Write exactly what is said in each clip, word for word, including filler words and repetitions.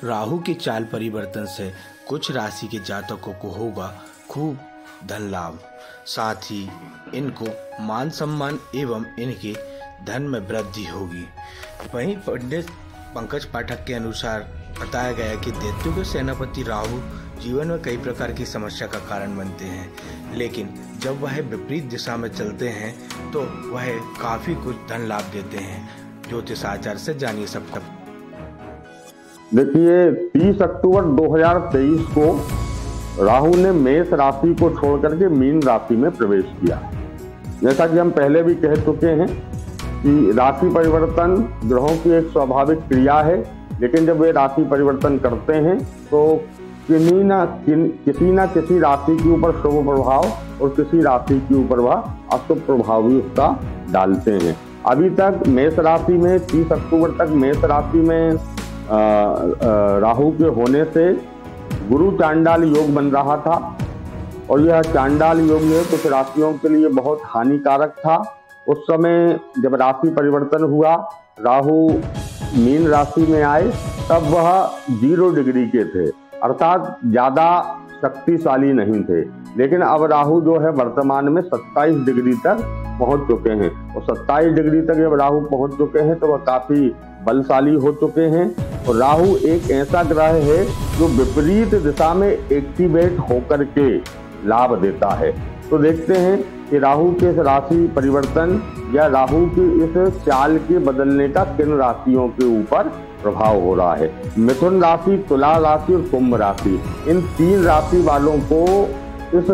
राहु के चाल परिवर्तन से कुछ राशि के जातकों को होगा खूब धन लाभ, साथ ही इनको मान सम्मान एवं इनके धन में वृद्धि होगी। वहीं पंडित पंकज पाठक के अनुसार बताया गया कि दैत्यों के सेनापति राहु जीवन में कई प्रकार की समस्या का कारण बनते हैं, लेकिन जब वह विपरीत दिशा में चलते हैं तो वह काफी कुछ धन लाभ देते हैं। ज्योतिष आचार्य से जानिए सबका। देखिए, तीस अक्टूबर दो हज़ार तेईस को राहु ने मेष राशि को छोड़कर के मीन राशि में प्रवेश किया। जैसा कि हम पहले भी कह चुके हैं कि राशि परिवर्तन ग्रहों की एक स्वाभाविक क्रिया है, लेकिन जब वे राशि परिवर्तन करते हैं तो किसी ना किसी ना किसी राशि के ऊपर शुभ प्रभाव और किसी राशि के ऊपर वह अशुभ प्रभाव भी उसका डालते हैं। अभी तक मेष राशि में तीस अक्टूबर तक मेष राशि में आ, आ, राहु के होने से गुरु चांडाल योग बन रहा था, और यह चांडाल योग में कुछ राशियों के लिए बहुत हानिकारक था। उस समय जब राशि परिवर्तन हुआ, राहु मीन राशि में आए, तब वह जीरो डिग्री के थे, अर्थात ज्यादा शक्तिशाली नहीं थे। लेकिन अब राहु जो है वर्तमान में सत्ताईस डिग्री तक पहुंच चुके हैं, और सत्ताईस डिग्री तक जब राहु पहुंच चुके हैं तो वह काफी बलशाली हो चुके हैं। और राहु एक ऐसा ग्रह है जो विपरीत दिशा में एक्टिवेट होकर के लाभ देता है। तो देखते हैं कि राहु के इस राशि परिवर्तन या राहु की इस चाल के बदलने का किन राशियों के ऊपर प्रभाव हो रहा है। मिथुन राशि, तुला राशि और कुंभ राशि, इन तीन राशि वालों को इस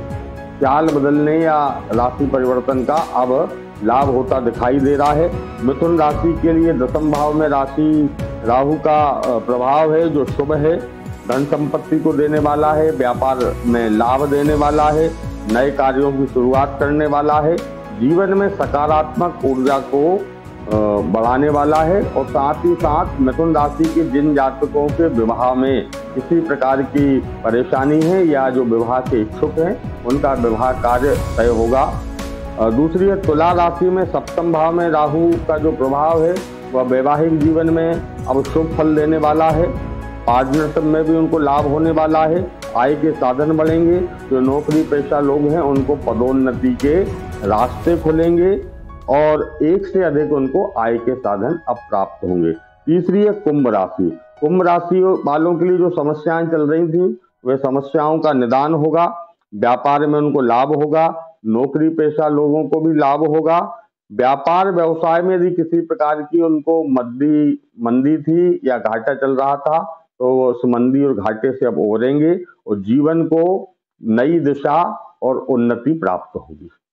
चाल बदलने या राशि परिवर्तन का अब लाभ होता दिखाई दे रहा है। मिथुन राशि के लिए दसम भाव में राशि राहु का प्रभाव है जो शुभ है, धन संपत्ति को देने वाला है, व्यापार में लाभ देने वाला है, नए कार्यों की शुरुआत करने वाला है, जीवन में सकारात्मक ऊर्जा को बढ़ाने वाला है। और साथ ही साथ मिथुन राशि के जिन जातकों के विवाह में किसी प्रकार की परेशानी है या जो विवाह के इच्छुक हैं, उनका विवाह कार्य तय होगा। दूसरी है तुला राशि में सप्तम भाव में राहु का जो प्रभाव है वह वैवाहिक जीवन में अब शुभ फल देने वाला है। पार्टनरशिप में भी उनको लाभ होने वाला है, आय के साधन बढ़ेंगे। जो नौकरी पेशा लोग हैं उनको पदोन्नति के रास्ते खुलेंगे और एक से अधिक उनको आय के साधन अब प्राप्त होंगे। तीसरी है कुंभ राशि। कुंभ राशि वालों के लिए जो समस्याएं चल रही थी वे समस्याओं का निदान होगा, व्यापार में उनको लाभ होगा, नौकरी पेशा लोगों को भी लाभ होगा। व्यापार व्यवसाय में यदि किसी प्रकार की उनको मंदी मंदी थी या घाटा चल रहा था तो उस मंदी और घाटे से अब उभरेंगे और जीवन को नई दिशा और उन्नति प्राप्त होगी।